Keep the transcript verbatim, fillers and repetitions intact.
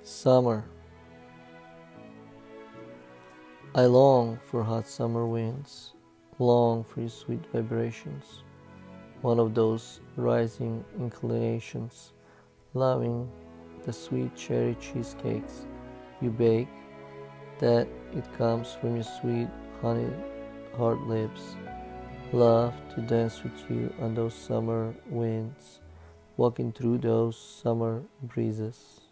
Summer. I long for hot summer winds, long for your sweet vibrations, one of those rising inclinations, loving the sweet cherry cheesecakes you bake, that it comes from your sweet honey hard lips. Love to dance with you on those summer winds, walking through those summer breezes.